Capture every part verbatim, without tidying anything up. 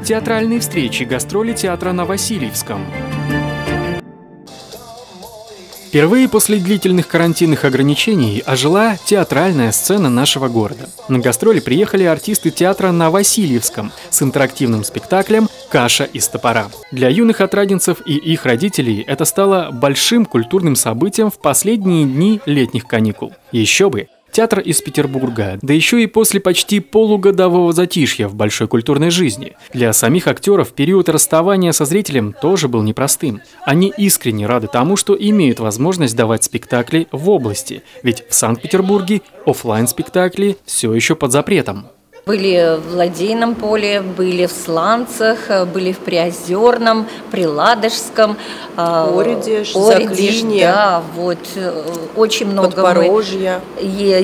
Театральные встречи, гастроли театра на Васильевском. Впервые после длительных карантинных ограничений ожила театральная сцена нашего города. На гастроли приехали артисты театра на Васильевском с интерактивным спектаклем «Каша из топора». Для юных отраденцев и их родителей это стало большим культурным событием в последние дни летних каникул. Еще бы! Театр из Петербурга, да еще и после почти полугодового затишья в большой культурной жизни. Для самих актеров период расставания со зрителем тоже был непростым. Они искренне рады тому, что имеют возможность давать спектакли в области, ведь в Санкт-Петербурге офлайн-спектакли все еще под запретом. Были в Ладейном поле, были в Сланцах, были в Приозерном, Приладожском, Оридиш, Оридиш, Заклине, да, вот очень много Подпорожье. Мы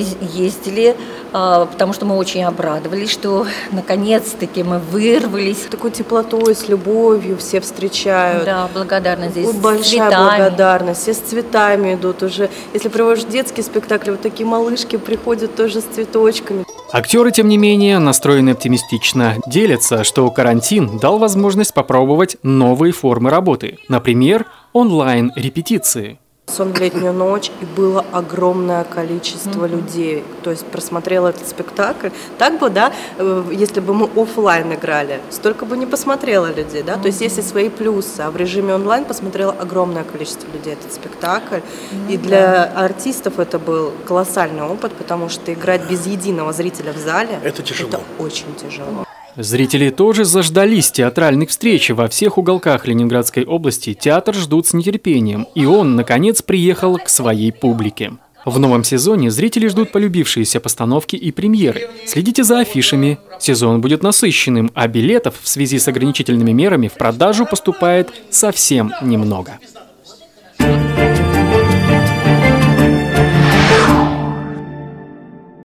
ездили, потому что мы очень обрадовались, что наконец-таки мы вырвались. Такой теплотой, с любовью все встречают. Да, благодарность здесь. Большая благодарность. Все с цветами идут уже. Если проводишь детские спектакли, вот такие малышки приходят тоже с цветочками. Актеры, тем не менее, настроены оптимистично. Делятся, что карантин дал возможность попробовать новые формы работы. Например, онлайн-репетиции. Сон в летнюю ночь, и было огромное количество mm-hmm. людей. То есть просмотрела этот спектакль. Так бы, да, если бы мы офлайн играли, столько бы не посмотрело людей, да. Mm-hmm. То есть есть и свои плюсы. А в режиме онлайн посмотрело огромное количество людей этот спектакль. Mm-hmm. И для артистов это был колоссальный опыт, потому что играть без единого зрителя в зале это тяжело. Это очень тяжело. Зрители тоже заждались театральных встреч. Во всех уголках Ленинградской области театр ждут с нетерпением, и он, наконец, приехал к своей публике. В новом сезоне зрители ждут полюбившиеся постановки и премьеры. Следите за афишами. Сезон будет насыщенным, а билетов в связи с ограничительными мерами в продажу поступает совсем немного.